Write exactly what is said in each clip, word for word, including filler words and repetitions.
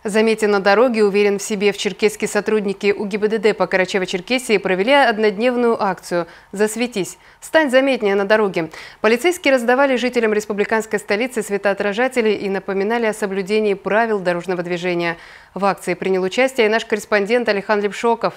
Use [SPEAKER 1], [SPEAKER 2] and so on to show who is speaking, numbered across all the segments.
[SPEAKER 1] Заметен на дороге, уверен в себе. В Черкесске сотрудники УГИБДД по Карачаево-Черкесии провели однодневную акцию «Засветись! Стань заметнее на дороге». Полицейские раздавали жителям республиканской столицы светоотражатели и напоминали о соблюдении правил дорожного движения. В акции принял участие и наш корреспондент Алихан Лепшоков.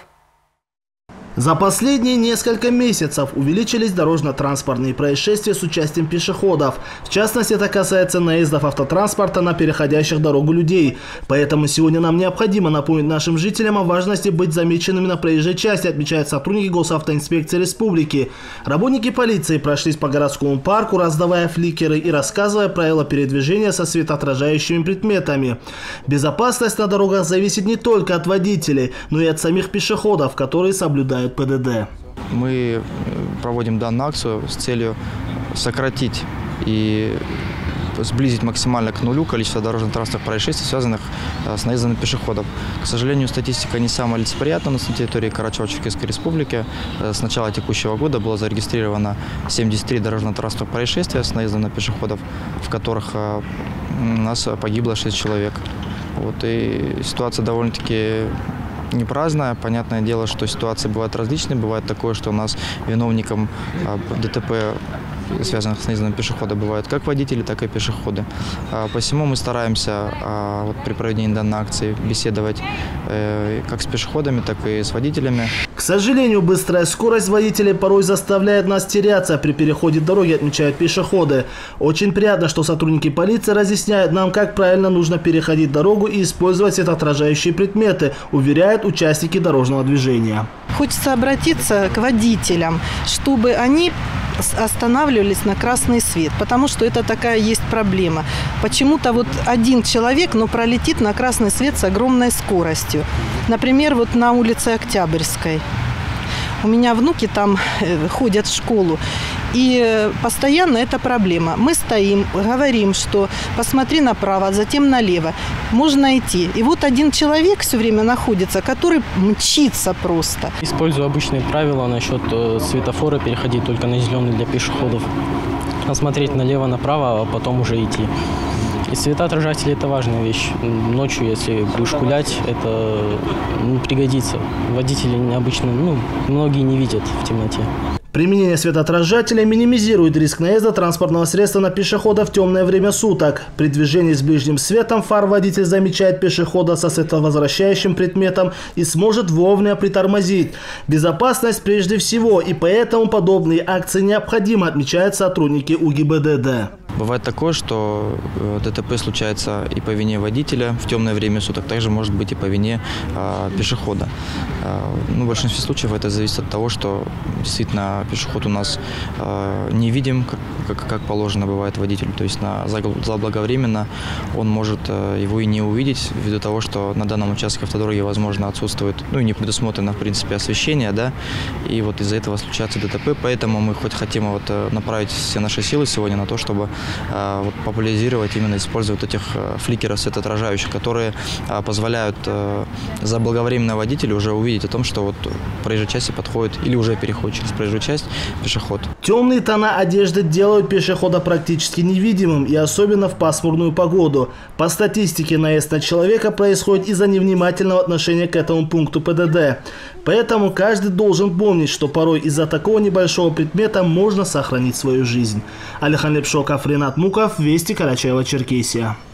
[SPEAKER 2] За последние несколько месяцев увеличились дорожно-транспортные происшествия с участием пешеходов. В частности, это касается наездов автотранспорта на переходящих дорогу людей. Поэтому сегодня нам необходимо напомнить нашим жителям о важности быть замеченными на проезжей части, отмечают сотрудники Госавтоинспекции Республики. Работники полиции прошлись по городскому парку, раздавая фликеры и рассказывая правила передвижения со светоотражающими предметами. Безопасность на дорогах зависит не только от водителей, но и от самих пешеходов, которые соблюдают ПДД.
[SPEAKER 3] Мы проводим данную акцию с целью сократить и сблизить максимально к нулю количество дорожно-транспортных происшествий, связанных с наездом на пешеходов. К сожалению, статистика не самая лицеприятная. У нас на территории Карачаево-Черкесской республики с начала текущего года было зарегистрировано семьдесят три дорожно-транспортных происшествия с наездом на пешеходов, в которых у нас погибло шесть человек. Вот, и ситуация довольно-таки не праздная. Понятное дело, что ситуации бывают различные. Бывает такое, что у нас виновником ДТП, связанных с наездом пешехода, бывают как водители, так и пешеходы. Посему мы стараемся вот, при проведении данной акции беседовать как с пешеходами, так и с водителями.
[SPEAKER 2] К сожалению, быстрая скорость водителей порой заставляет нас теряться при переходе дороги, отмечают пешеходы. Очень приятно, что сотрудники полиции разъясняют нам, как правильно нужно переходить дорогу и использовать светоотражающие предметы, уверяют участники дорожного движения.
[SPEAKER 4] Хочется обратиться к водителям, чтобы они останавливались на красный свет, потому что это такая есть проблема. Почему-то вот один человек, но пролетит на красный свет с огромной скоростью. Например, вот на улице Октябрьской. У меня внуки там ходят в школу, и постоянно это проблема. Мы стоим, говорим, что посмотри направо, затем налево, можно идти. И вот один человек все время находится, который мчится просто.
[SPEAKER 5] Использую обычные правила насчет светофора, переходить только на зеленый для пешеходов, посмотреть налево-направо, а потом уже идти. И светоотражатели – это важная вещь. Ночью, если будешь гулять, это ну, пригодится. Водители обычно, ну, многие не видят в темноте.
[SPEAKER 2] Применение светоотражателей минимизирует риск наезда транспортного средства на пешехода в темное время суток. При движении с ближним светом фар водитель замечает пешехода со световозвращающим предметом и сможет вовремя притормозить. Безопасность прежде всего, и поэтому подобные акции необходимы, отмечают сотрудники УГИБДД.
[SPEAKER 3] Бывает такое, что ДТП случается и по вине водителя в темное время суток, также может быть и по вине а, пешехода. А, ну, в большинстве случаев это зависит от того, что действительно пешеход у нас а, не видим, как, как, как положено бывает водителю. То есть на, заблаговременно он может а, его и не увидеть, ввиду того, что на данном участке автодороги, возможно, отсутствует, ну и не предусмотрено, в принципе, освещение, да, и вот из-за этого случается ДТП. Поэтому мы хоть хотим вот направить все наши силы сегодня на то, чтобы Вот, популяризировать, именно использовать этих фликеров светоотражающих, которые а, позволяют а, заблаговременно водителю уже увидеть о том, что вот проезжей части подходит или уже переходит через проезжую часть пешеход.
[SPEAKER 2] Темные тона одежды делают пешехода практически невидимым, и особенно в пасмурную погоду. По статистике, наезд на человека происходит из-за невнимательного отношения к этому пункту ПДД. Поэтому каждый должен помнить, что порой из-за такого небольшого предмета можно сохранить свою жизнь. Алихан Лепшоков, Ренат Муков, Вести, Карачаево-Черкесия.